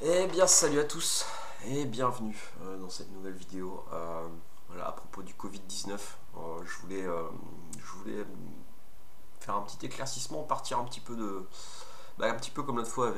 Eh bien salut à tous et bienvenue dans cette nouvelle vidéo voilà, à propos du Covid-19. Je voulais faire un petit éclaircissement, partir un petit peu un petit peu comme l'autre fois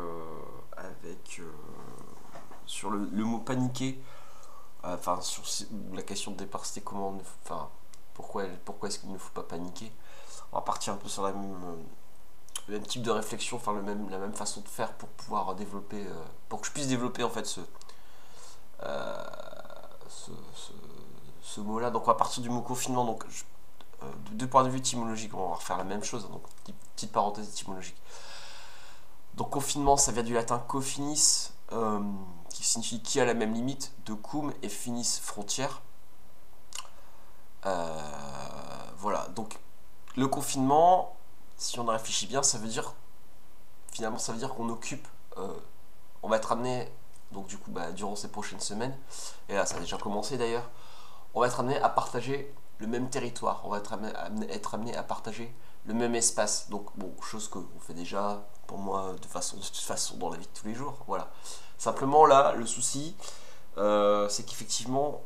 sur le mot paniquer, enfin sur la question de départ c'était pourquoi est-ce qu'il ne faut pas paniquer. On va partir un peu sur le même type de réflexion, enfin la même façon de faire pour pouvoir développer, pour que je puisse développer en fait euh, ce, ce, ce mot-là. Donc on va partir du mot confinement. Donc de point de vue étymologique, on va refaire la même chose. Donc petite parenthèse étymologique. Donc confinement, ça vient du latin confinis, qui signifie qui a la même limite, de cum et finis frontière. Voilà. Donc le confinement, si on y réfléchit bien, ça veut dire qu'on occupe, on va être amené, donc du coup, durant ces prochaines semaines, et là ça a déjà commencé d'ailleurs, on va être amené à partager le même territoire, on va être amené à partager le même espace. Donc bon, chose qu'on fait déjà pour moi de toute façon dans la vie de tous les jours. Voilà. Simplement là, le souci, c'est qu'effectivement,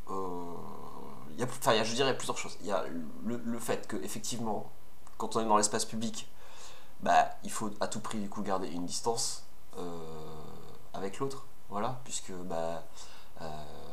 je dirais plusieurs choses. Il y a le fait que effectivement, quand on est dans l'espace public, il faut à tout prix du coup garder une distance avec l'autre, voilà, puisque euh,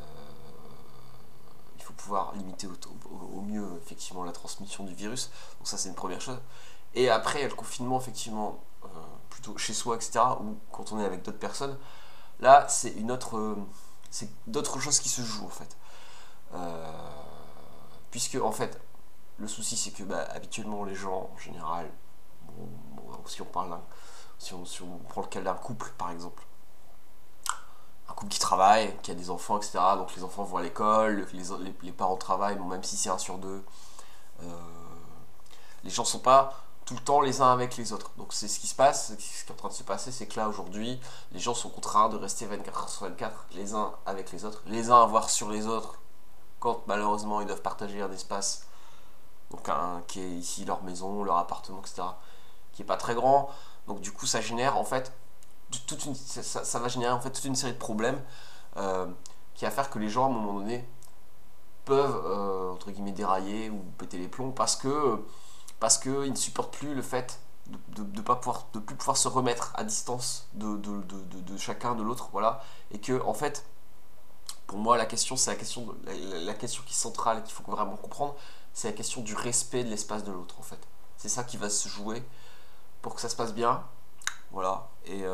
il faut pouvoir limiter au mieux effectivement la transmission du virus. Donc ça c'est une première chose. Et après il y a le confinement effectivement plutôt chez soi, etc. Ou quand on est avec d'autres personnes. Là c'est d'autres choses qui se jouent en fait. Euh, Puisque en fait le souci c'est que habituellement les gens en général, si on parle si on prend le cas d'un couple par exemple, un couple qui travaille, qui a des enfants, etc. Donc les enfants vont à l'école, les parents travaillent, bon, même si c'est un sur deux, euh, les gens sont pas tout le temps les uns avec les autres. Donc c'est ce qui se passe, ce qui est en train de se passer, c'est que là aujourd'hui, les gens sont contraints de rester 24 heures sur 24 les uns avec les uns à voir sur les autres quand malheureusement ils doivent partager un espace, donc qui est ici leur maison, leur appartement, etc., qui est pas très grand. Donc du coup ça génère en fait ça va générer en fait toute une série de problèmes euh, qui va faire que les gens à un moment donné peuvent entre guillemets dérailler ou péter les plombs parce que ils ne supportent plus le fait de plus pouvoir se remettre à distance de chacun de l'autre, voilà. Et que en fait pour moi la question c'est la question qui est centrale et qu'il faut vraiment comprendre, c'est la question du respect de l'espace de l'autre en fait. C'est ça qui va se jouer pour que ça se passe bien, voilà.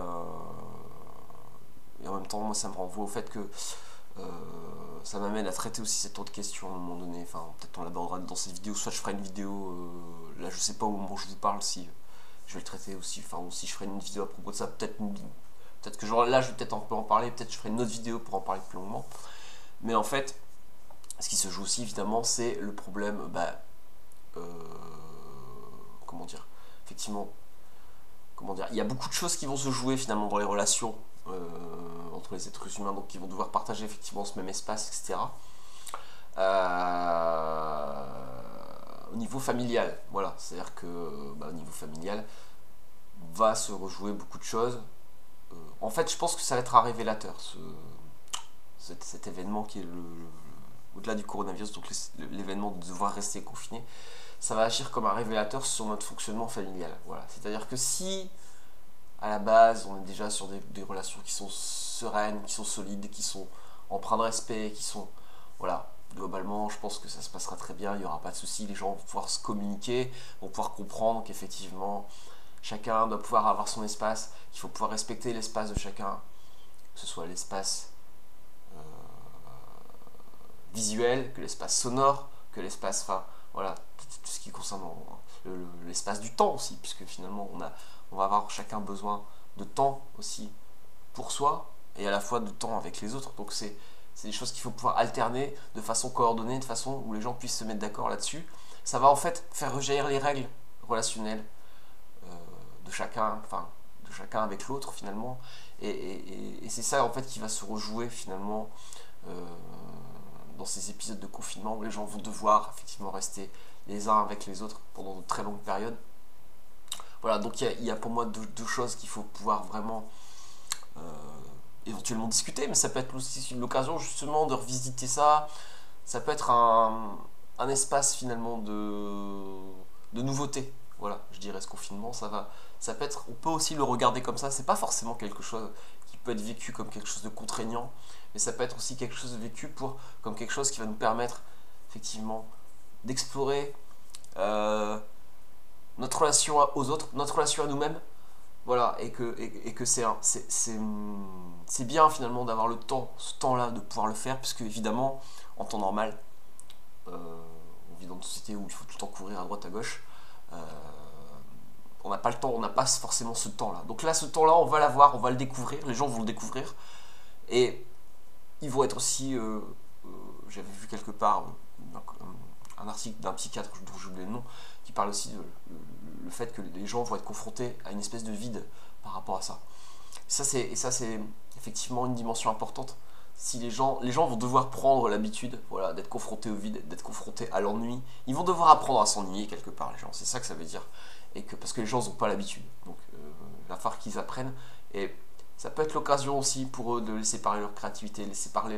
Et en même temps, moi, ça me renvoie au fait que euh, ça m'amène à traiter aussi cette autre question à un moment donné. Enfin, peut-être on l'abordera dans cette vidéo, soit je ferai une vidéo, là je sais pas au moment où je vous parle si je vais le traiter aussi, enfin, ou si je ferai une vidéo à propos de ça, peut-être que genre, là je vais peut-être un peu en parler, peut-être je ferai une autre vidéo pour en parler plus longuement. Mais en fait, ce qui se joue aussi évidemment, c'est le problème, euh, comment dire, effectivement, comment dire, il y a beaucoup de choses qui vont se jouer finalement dans les relations entre les êtres humains, donc qui vont devoir partager effectivement ce même espace, etc. Euh, Au niveau familial, voilà, c'est-à-dire que au niveau familial va se rejouer beaucoup de choses. En fait, je pense que ça va être un révélateur, cet événement qui est au-delà du coronavirus, donc l'événement de devoir rester confiné, ça va agir comme un révélateur sur notre fonctionnement familial. Voilà. C'est-à-dire que si à la base, on est déjà sur des relations qui sont sereines, qui sont solides, qui sont empreintes de respect, qui sont... Voilà, globalement, je pense que ça se passera très bien, il n'y aura pas de souci, les gens vont pouvoir se communiquer, vont pouvoir comprendre qu'effectivement, chacun doit pouvoir avoir son espace, qu'il faut pouvoir respecter l'espace de chacun, que ce soit l'espace visuel, que l'espace sonore, que l'espace, enfin, voilà, tout ce qui concerne l'espace du temps aussi, puisque finalement, on va avoir chacun besoin de temps aussi pour soi et à la fois de temps avec les autres. Donc c'est des choses qu'il faut pouvoir alterner de façon coordonnée, de façon où les gens puissent se mettre d'accord là-dessus. Ça va en fait faire rejaillir les règles relationnelles euh, de chacun, enfin de chacun avec l'autre finalement. Et c'est ça en fait qui va se rejouer finalement euh, dans ces épisodes de confinement où les gens vont devoir effectivement rester les uns avec les autres pendant de très longues périodes. Voilà, donc il y a pour moi deux choses qu'il faut pouvoir vraiment éventuellement discuter, mais ça peut être aussi l'occasion justement de revisiter ça. Ça peut être un espace finalement de nouveauté. Voilà, je dirais ce confinement, ça peut être, on peut aussi le regarder comme ça. C'est pas forcément quelque chose qui peut être vécu comme quelque chose de contraignant, mais ça peut être aussi quelque chose de vécu comme quelque chose qui va nous permettre effectivement d'explorer notre relation aux autres, notre relation à nous-mêmes. Voilà, et que c'est bien finalement d'avoir ce temps-là, de pouvoir le faire, puisque évidemment, en temps normal, on vit dans une société où il faut tout le temps courir à droite à gauche. Euh, on n'a pas le temps, on n'a pas forcément ce temps-là. Donc là, ce temps-là, on va l'avoir, on va le découvrir, les gens vont le découvrir, et ils vont être aussi, j'avais vu quelque part un article d'un psychiatre dont j'ai oublié le nom, qui parle aussi le fait que les gens vont être confrontés à une espèce de vide par rapport à ça. Et ça c'est effectivement une dimension importante. Si les gens vont devoir prendre l'habitude, voilà, d'être confrontés au vide, d'être confrontés à l'ennui, ils vont devoir apprendre à s'ennuyer quelque part, les gens. C'est ça que ça veut dire. Parce que les gens n'ont pas l'habitude. Donc il va falloir qu'ils apprennent. Et ça peut être l'occasion aussi pour eux de laisser parler leur créativité, laisser parler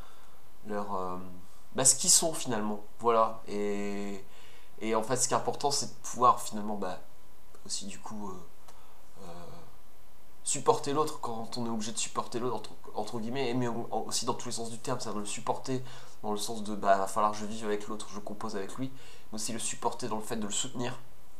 ce qu'ils sont finalement. Voilà. Et en fait, ce qui est important, c'est de pouvoir finalement aussi du coup supporter l'autre quand on est obligé de supporter l'autre entre guillemets, mais aussi dans tous les sens du terme, c'est-à-dire le supporter dans le sens de va falloir que je vive avec l'autre, je compose avec lui, mais aussi le supporter dans le fait de le soutenir.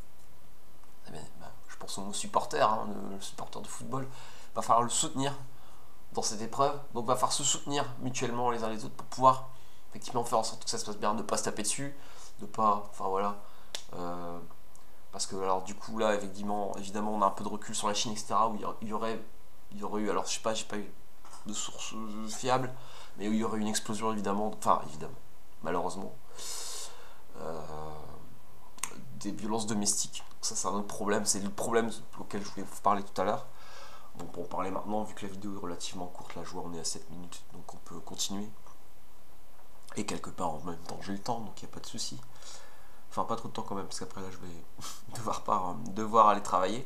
Je pense au mot supporter, hein, le supporter de football, va falloir le soutenir dans cette épreuve, donc va falloir se soutenir mutuellement les uns les autres pour pouvoir effectivement faire en sorte que ça se passe bien, de ne pas se taper dessus, de pas, enfin voilà, parce que alors du coup là évidemment on a un peu de recul sur la Chine, etc., où il y aurait eu, alors je sais pas, j'ai pas eu de sources fiables, mais où il y aurait eu une explosion évidemment, malheureusement, euh, des violences domestiques. Ça c'est un autre problème, c'est le problème auquel je voulais vous parler tout à l'heure. Bon, pour en parler maintenant, vu que la vidéo est relativement courte, là je vois on est à 7 minutes, donc on peut continuer. Et quelque part en même temps j'ai le temps, donc il n'y a pas de souci. Enfin pas trop de temps quand même, parce qu'après là je vais devoir aller travailler.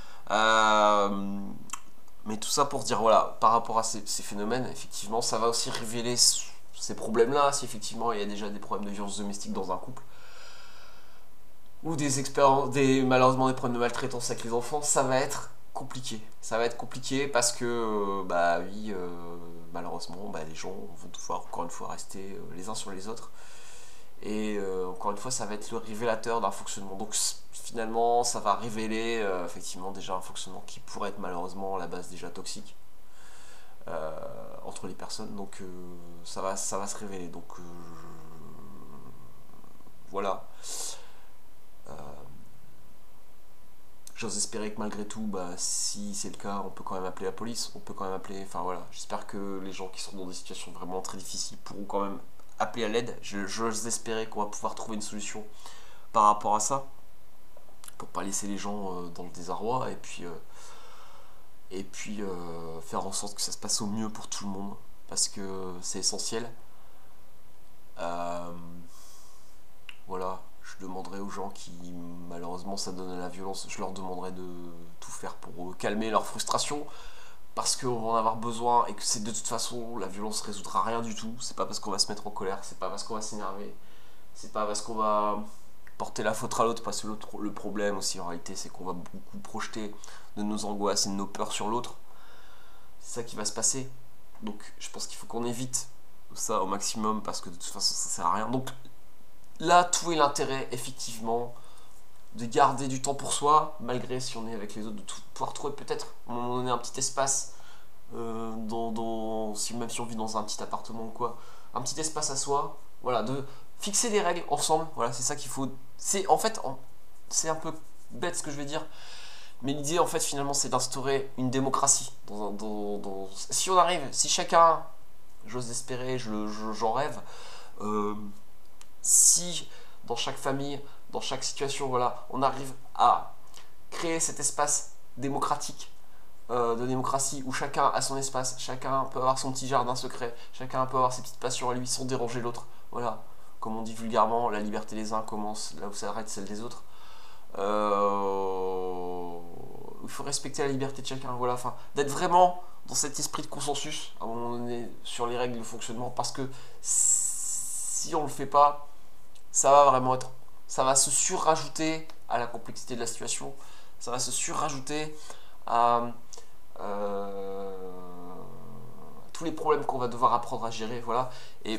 Mais tout ça pour dire, voilà, par rapport à ces phénomènes, effectivement, ça va aussi révéler ces problèmes-là, si effectivement il y a déjà des problèmes de violence domestique dans un couple, ou malheureusement des problèmes de maltraitance avec les enfants, ça va être compliqué. Ça va être compliqué parce que, oui, malheureusement, les gens vont devoir encore une fois rester les uns sur les autres. Et encore une fois, ça va être le révélateur d'un fonctionnement. Donc finalement, ça va révéler effectivement déjà un fonctionnement qui pourrait être malheureusement à la base déjà toxique entre les personnes. Donc ça va se révéler. Donc voilà. J'ose espérer que malgré tout, si c'est le cas, on peut quand même appeler la police. On peut quand même appeler. Enfin voilà. J'espère que les gens qui sont dans des situations vraiment très difficiles pourront quand même appeler à l'aide. J'ose espérer qu'on va pouvoir trouver une solution par rapport à ça, pour pas laisser les gens dans le désarroi, et puis faire en sorte que ça se passe au mieux pour tout le monde, parce que c'est essentiel. Voilà, je demanderai aux gens qui malheureusement ça donne à la violence, je leur demanderai de tout faire pour calmer leur frustration, parce qu'on va en avoir besoin, et que c'est de toute façon la violence résoudra rien du tout. C'est pas parce qu'on va se mettre en colère, c'est pas parce qu'on va s'énerver, c'est pas parce qu'on va porter la faute à l'autre, parce que le problème aussi en réalité c'est qu'on va beaucoup projeter de nos angoisses et de nos peurs sur l'autre. C'est ça qui va se passer. Donc je pense qu'il faut qu'on évite ça au maximum, parce que de toute façon ça sert à rien. Donc là tout est l'intérêt effectivement de garder du temps pour soi, malgré si on est avec les autres, de pouvoir trouver peut-être à un moment donné un petit espace, même si on vit dans un petit appartement ou quoi, un petit espace à soi, voilà, de fixer des règles ensemble, voilà, c'est ça qu'il faut. En fait, c'est un peu bête ce que je vais dire, mais l'idée en fait finalement c'est d'instaurer une démocratie. Si on arrive, si chacun, j'ose espérer, j'en rêve, si dans chaque famille, dans chaque situation, voilà, on arrive à créer cet espace démocratique, de démocratie, où chacun a son espace, chacun peut avoir son petit jardin secret, chacun peut avoir ses petites passions à lui sans déranger l'autre. Voilà, comme on dit vulgairement, la liberté des uns commence là où s'arrête celle des autres. faut respecter la liberté de chacun, voilà, enfin, d'être vraiment dans cet esprit de consensus, à un moment donné, sur les règles de fonctionnement, parce que si on le fait pas, ça va vraiment être, ça va se surrajouter à la complexité de la situation, ça va se surrajouter à tous les problèmes qu'on va devoir apprendre à gérer, voilà,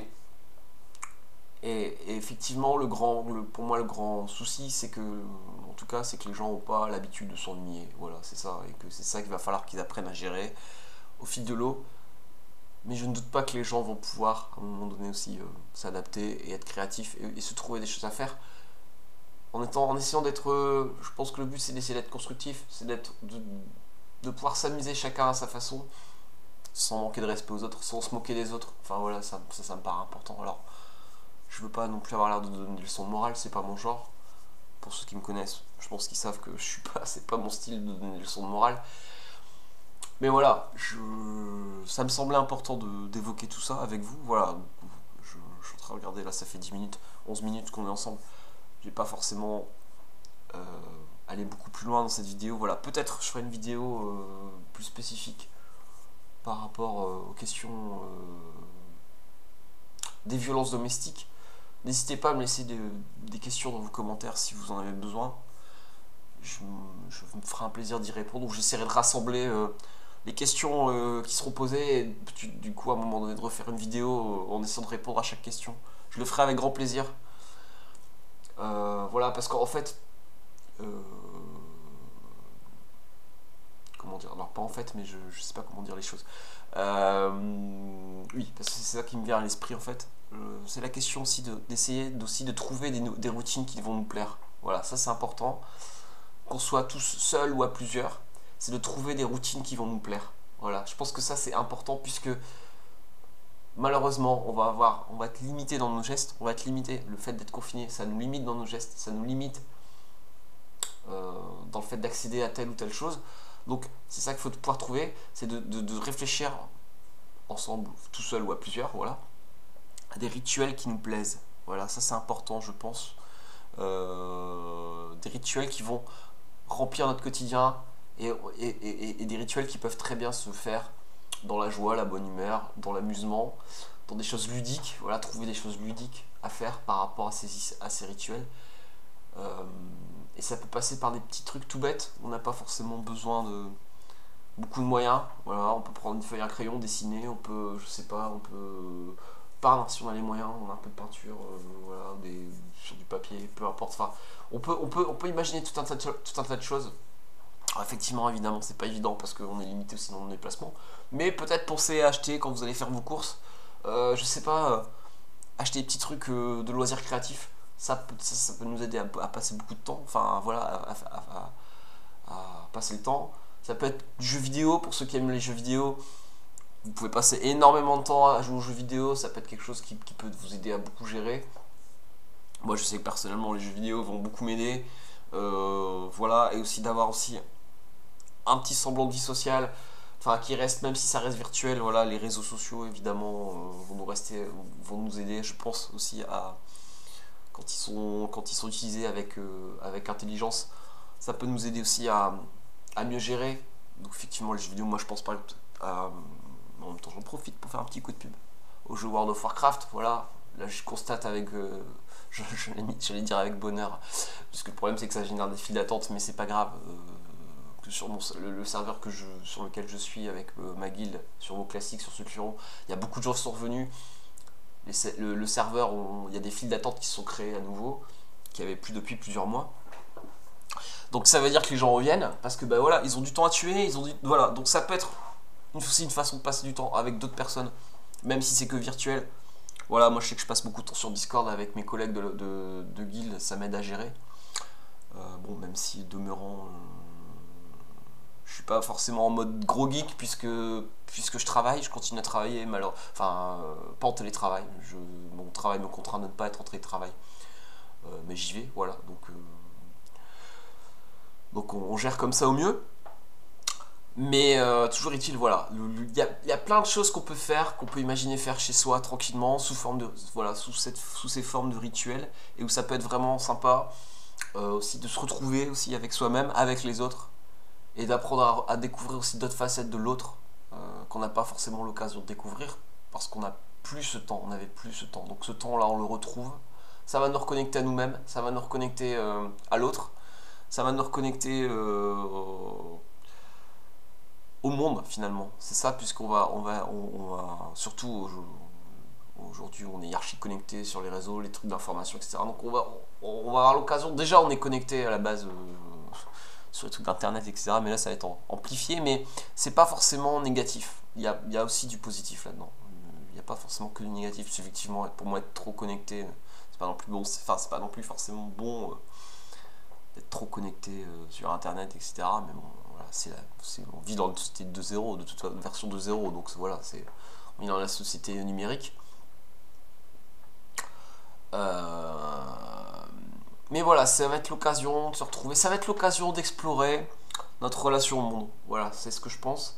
et effectivement, pour moi, le grand souci, c'est que, en tout cas, c'est que les gens n'ont pas l'habitude de s'ennuyer. Voilà, c'est ça. Et que c'est ça qu'il va falloir qu'ils apprennent à gérer au fil de l'eau. Mais je ne doute pas que les gens vont pouvoir, à un moment donné aussi, s'adapter et être créatifs et se trouver des choses à faire. En essayant d'être. Je pense que le but, c'est d'essayer d'être constructif. C'est de pouvoir s'amuser chacun à sa façon, sans manquer de respect aux autres, sans se moquer des autres. Enfin voilà, ça me paraît important. Alors. Je veux pas non plus avoir l'air de donner des leçons de morale, c'est pas mon genre. Pour ceux qui me connaissent, je pense qu'ils savent que je suis pas, c'est pas mon style de donner des leçons de morale. Mais voilà, ça me semblait important d'évoquer tout ça avec vous. Voilà, je suis en train de regarder là, ça fait 10 minutes, 11 minutes qu'on est ensemble. Je vais pas forcément aller beaucoup plus loin dans cette vidéo. Voilà, peut-être je ferai une vidéo plus spécifique par rapport aux questions des violences domestiques. N'hésitez pas à me laisser des questions dans vos commentaires si vous en avez besoin. Je me ferai un plaisir d'y répondre. Donc j'essaierai de rassembler les questions qui seront posées et du coup à un moment donné de refaire une vidéo en essayant de répondre à chaque question. Je le ferai avec grand plaisir. Voilà, parce qu'en fait... comment dire? Alors pas en fait, mais je sais pas comment dire les choses. Oui, parce que c'est ça qui me vient à l'esprit en fait. C'est la question aussi d'essayer de trouver des routines qui vont nous plaire. Voilà, ça c'est important. Qu'on soit tous seuls ou à plusieurs, c'est de trouver des routines qui vont nous plaire. Voilà, je pense que ça c'est important puisque malheureusement on va être limité dans nos gestes, on va être limité. Le fait d'être confiné, ça nous limite dans nos gestes, ça nous limite dans le fait d'accéder à telle ou telle chose. Donc c'est ça qu'il faut pouvoir trouver, c'est de réfléchir ensemble, tout seul ou à plusieurs, voilà, à des rituels qui nous plaisent. Voilà, ça c'est important, je pense. Des rituels qui vont remplir notre quotidien et des rituels qui peuvent très bien se faire dans la joie, la bonne humeur, dans l'amusement, dans des choses ludiques. Voilà, trouver des choses ludiques à faire par rapport à ces rituels. Et ça peut passer par des petits trucs tout bêtes. On n'a pas forcément besoin de beaucoup de moyens. Voilà, on peut prendre une feuille et un crayon, dessiner, on peut, je sais pas, on peut peindre si on a les moyens, on a un peu de peinture, voilà, sur du papier, peu importe. Enfin, on peut imaginer tout un tas de choses. Alors, effectivement, évidemment, c'est pas évident parce qu'on est limité aussi dans nos déplacements. Mais peut-être penser à acheter quand vous allez faire vos courses. Je sais pas, acheter des petits trucs de loisirs créatifs. Ça peut nous aider à passer beaucoup de temps. Enfin, voilà, à passer le temps. Ça peut être du jeu vidéo pour ceux qui aiment les jeux vidéo. Vous pouvez passer énormément de temps à jouer aux jeux vidéo. Ça peut être quelque chose qui peut vous aider à beaucoup gérer. Moi, je sais que personnellement, les jeux vidéo vont beaucoup m'aider. Voilà, et aussi d'avoir aussi un petit semblant de vie sociale. Enfin, qui reste, même si ça reste virtuel. Voilà, les réseaux sociaux, évidemment, vont nous aider, je pense, aussi à... Quand ils sont utilisés avec intelligence, ça peut nous aider aussi à mieux gérer. Donc effectivement, les jeux vidéo, moi je pense pas en même temps j'en profite pour faire un petit coup de pub au jeu World of Warcraft. Voilà, là je constate avec j'allais dire avec bonheur, parce que le problème c'est que ça génère des files d'attente, mais c'est pas grave. Que sur le serveur sur lequel je suis avec ma guilde, sur vos classiques, sur Sulfuron, il y a beaucoup de gens qui sont revenus. Le serveur, il y a des files d'attente qui se sont créées à nouveau, qui avaient plus depuis plusieurs mois. Donc ça veut dire que les gens reviennent parce que bah voilà, ils ont du temps à tuer, voilà. Donc ça peut être aussi une façon de passer du temps avec d'autres personnes, même si c'est que virtuel. Voilà, moi je sais que je passe beaucoup de temps sur Discord avec mes collègues de guild, ça m'aide à gérer. Bon, même si demeurant, je suis pas forcément en mode gros geek puisque je travaille, je continue à travailler, pas en télétravail. Mon travail me contraint de ne pas être en télétravail, mais j'y vais, voilà. Donc on gère comme ça au mieux. Mais toujours est-il, voilà, il y a plein de choses qu'on peut faire, qu'on peut imaginer faire chez soi tranquillement, sous ces formes de rituels, et où ça peut être vraiment sympa aussi de se retrouver aussi avec soi-même, avec les autres. et d'apprendre à découvrir aussi d'autres facettes de l'autre qu'on n'a pas forcément l'occasion de découvrir parce qu'on n'a plus ce temps, on n'avait plus ce temps. Donc ce temps-là, on le retrouve. Ça va nous reconnecter à nous-mêmes, ça va nous reconnecter à l'autre, ça va nous reconnecter au monde finalement. C'est ça, puisqu'on surtout aujourd'hui, on est archi connecté sur les réseaux, les trucs d'information, etc. Donc on va avoir l'occasion. Déjà, on est connecté à la base sur les trucs d'internet, etc. Mais là, ça va être amplifié, mais c'est pas forcément négatif. Il y a aussi du positif là-dedans. Il n'y a pas forcément que du négatif. C'est effectivement, pour moi, être trop connecté, c'est pas non plus bon. Enfin, c'est pas non plus forcément bon d'être trop connecté sur internet, etc. Mais bon, voilà, on vit dans une société de 2.0, de toute façon, version 2.0, donc voilà, on est dans la société numérique. Mais voilà, ça va être l'occasion de se retrouver, ça va être l'occasion d'explorer notre relation au monde. Voilà, c'est ce que je pense.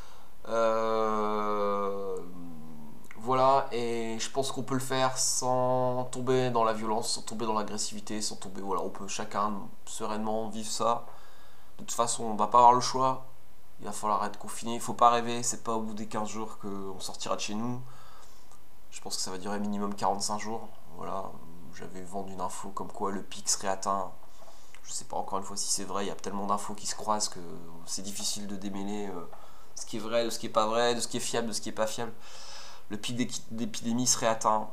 Voilà, et je pense qu'on peut le faire sans tomber dans la violence, sans tomber dans l'agressivité, sans tomber. Voilà, on peut chacun sereinement vivre ça. De toute façon, on va pas avoir le choix. Il va falloir être confiné. Il faut pas rêver, c'est pas au bout des 15 jours qu'on sortira de chez nous. Je pense que ça va durer minimum 45 jours. Voilà, j'avais vendu une info comme quoi le pic serait atteint. Je sais pas encore une fois si c'est vrai, il y a tellement d'infos qui se croisent que c'est difficile de démêler ce qui est vrai, de ce qui est pas vrai, de ce qui est fiable, de ce qui est pas fiable. Le pic d'épidémie serait atteint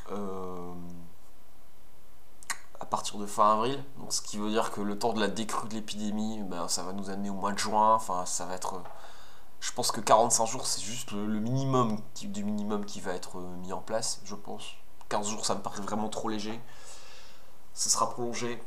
à partir de fin avril, donc ce qui veut dire que le temps de la décrue de l'épidémie, ben, ça va nous amener au mois de juin. Enfin, ça va être. Je pense que 45 jours, c'est juste le minimum, type du minimum qui va être mis en place, je pense. 15 jours, ça me paraît vraiment trop léger. Ça sera prolongé.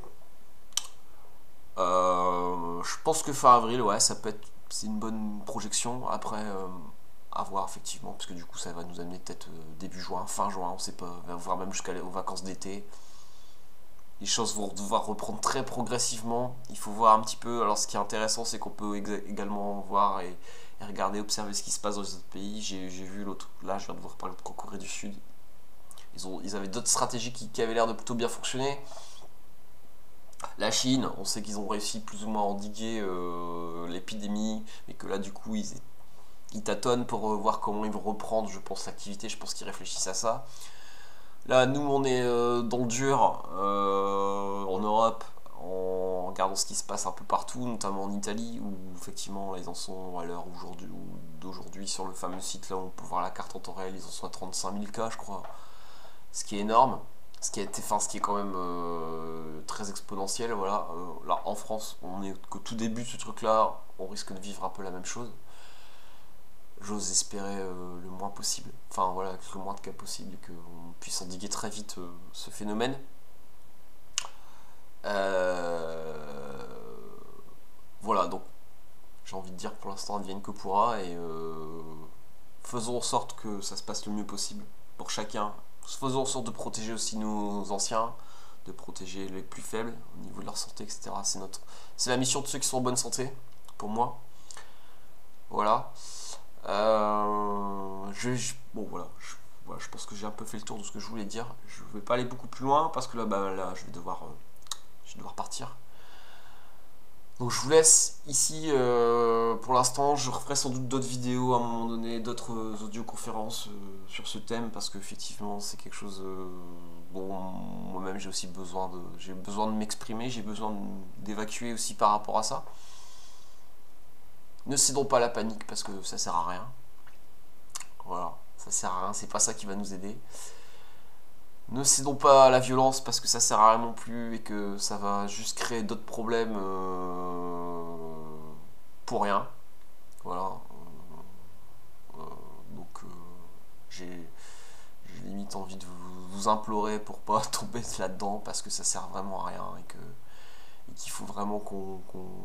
Je pense que fin avril, ouais, ça peut être. C'est une bonne projection. Après, à voir effectivement, parce que du coup, ça va nous amener peut-être début juin, fin juin, on sait pas, voire même jusqu'aux vacances d'été. Les choses vont devoir reprendre très progressivement. Il faut voir un petit peu. Alors, ce qui est intéressant, c'est qu'on peut également voir et regarder, observer ce qui se passe dans les autres pays. J'ai vu l'autre. Là, je viens de voir parler de Corée du Sud. Ils avaient d'autres stratégies qui avaient l'air de plutôt bien fonctionner. La Chine, on sait qu'ils ont réussi plus ou moins à endiguer l'épidémie, mais que là, du coup, ils tâtonnent pour voir comment ils vont reprendre, je pense, l'activité. Je pense qu'ils réfléchissent à ça. Là, nous, on est dans le dur en Europe, en regardant ce qui se passe un peu partout, notamment en Italie, où effectivement, là, ils en sont à l'heure d'aujourd'hui sur le fameux site là où on peut voir la carte en temps réel, ils en sont à 35 000 cas, je crois. Ce qui est énorme, ce qui est quand même très exponentiel. Voilà. Là, en France, on est qu'au tout début de ce truc-là, on risque de vivre un peu la même chose. J'ose espérer le moins possible, enfin voilà, le moins de cas possible, et qu'on puisse endiguer très vite ce phénomène. Voilà, donc j'ai envie de dire pour l'instant advienne que pourra, et faisons en sorte que ça se passe le mieux possible pour chacun. Faisons en sorte de protéger aussi nos anciens, de protéger les plus faibles au niveau de leur santé, etc. C'est la mission de ceux qui sont en bonne santé, pour moi. Voilà. Bon voilà, je pense que j'ai un peu fait le tour de ce que je voulais dire. Je ne vais pas aller beaucoup plus loin parce que là je vais devoir partir. Donc je vous laisse ici pour l'instant. Je referai sans doute d'autres vidéos à un moment donné, d'autres audioconférences sur ce thème, parce qu'effectivement c'est quelque chose. Bon, moi-même j'ai aussi besoin de m'exprimer, j'ai besoin d'évacuer aussi par rapport à ça. Ne cédons pas à la panique parce que ça sert à rien. Voilà, ça sert à rien, c'est pas ça qui va nous aider. Ne cédons pas à la violence parce que ça sert à rien non plus et que ça va juste créer d'autres problèmes pour rien. Voilà. Donc j'ai limite envie de vous implorer pour pas tomber là-dedans parce que ça sert vraiment à rien et qu'il faut vraiment qu'on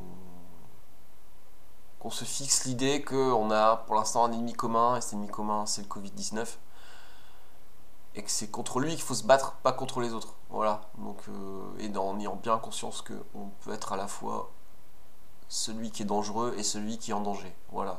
se fixe l'idée qu'on a pour l'instant un ennemi commun, et cet ennemi commun c'est le Covid-19, et que c'est contre lui qu'il faut se battre, pas contre les autres. Voilà, donc, et en ayant bien conscience qu'on peut être à la fois celui qui est dangereux et celui qui est en danger. Voilà,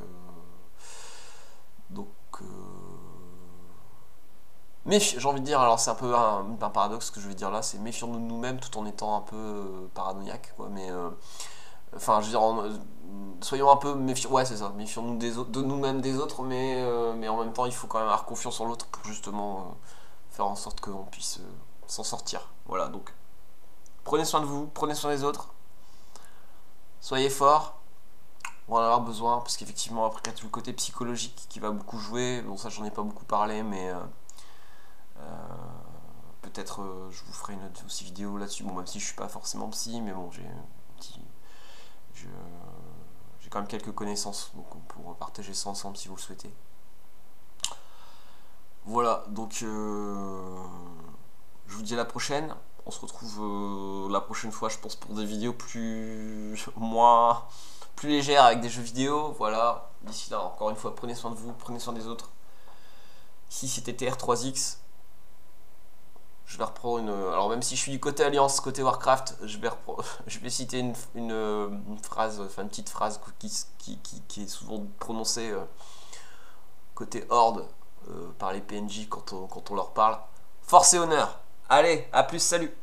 j'ai envie de dire, alors c'est un peu un paradoxe ce que je vais dire là, c'est méfions-nous de nous-mêmes tout en étant un peu paranoïaque, quoi, mais Enfin, je veux dire, soyons un peu méfiants. Ouais, c'est ça. Méfions-nous des autres, de nous-mêmes des autres, mais en même temps, il faut quand même avoir confiance en l'autre pour justement faire en sorte qu'on puisse s'en sortir. Voilà, donc prenez soin de vous, prenez soin des autres, soyez forts, on va en avoir besoin, parce qu'effectivement, après, il y a tout le côté psychologique qui va beaucoup jouer. Bon, ça, j'en ai pas beaucoup parlé, mais peut-être je vous ferai une autre aussi vidéo là-dessus. Bon, même si je suis pas forcément psy, mais bon, j'ai un petit. Je, j'ai quand même quelques connaissances, donc on pourra partager ça ensemble si vous le souhaitez. Voilà, donc je vous dis à la prochaine. On se retrouve la prochaine fois, je pense, pour des vidéos plus légères avec des jeux vidéo. Voilà, d'ici là, encore une fois, prenez soin de vous, prenez soin des autres. Ici, c'était TR3X. Je vais reprendre une. Alors, même si je suis du côté Alliance, côté Warcraft, je vais citer une phrase, enfin une petite phrase qui est souvent prononcée côté Horde par les PNJ quand on leur parle. Force et honneur. Allez, à plus, salut!